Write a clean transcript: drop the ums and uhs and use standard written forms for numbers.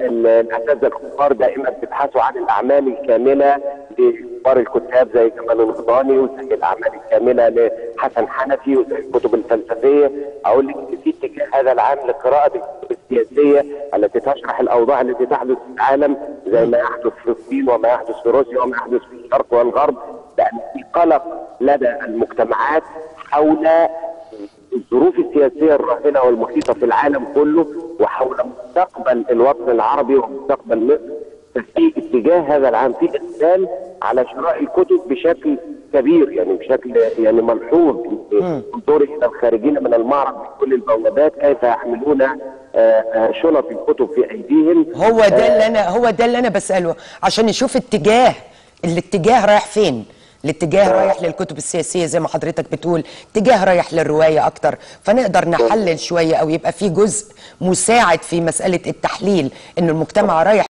الاساتذه الكبار دائما بيبحثوا عن الاعمال الكامله لكبار الكتاب زي جمال الغضاني، وزي الاعمال الكامله لحسن حنفي، وزي الكتب الفلسفيه. اقول لك في اتجاه هذا العام لقراءه الكتب السياسيه التي تشرح الاوضاع التي تحدث في العالم، زي ما يحدث في الصين وما يحدث في روسيا وما يحدث في الشرق والغرب، لان في قلق لدى المجتمعات حول الظروف السياسيه الراهنه والمحيطه في العالم كله، وحول مستقبل الوطن العربي ومستقبل مصر. ففي اتجاه هذا العام في اقبال على شراء الكتب بشكل كبير، يعني بشكل يعني ملحوظ. انظري الى الخارجين من المعرض من كل البوابات كيف يحملون شنط الكتب في ايديهم. هو ده اللي انا بساله عشان نشوف الاتجاه رايح فين. الاتجاه رايح للكتب السياسيه زي ما حضرتك بتقول، اتجاه رايح للروايه اكتر، فنقدر نحلل شويه او يبقى في جزء مساعد في مساله التحليل ان المجتمع رايح